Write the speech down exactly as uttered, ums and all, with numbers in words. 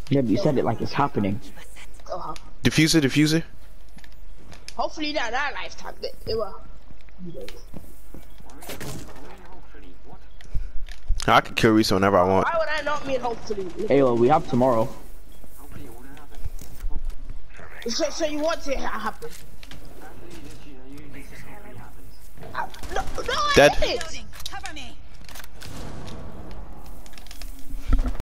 Yeah, but you said it like it's happening. Uh-huh. Diffuser, diffuser. Hopefully not our lifetime. It, it will. I can kill Reese whenever I want. Why would I not mean hopefully? Hey, well, we have tomorrow. So, so you want it to happen? Uh, no, no, I Dead. didn't.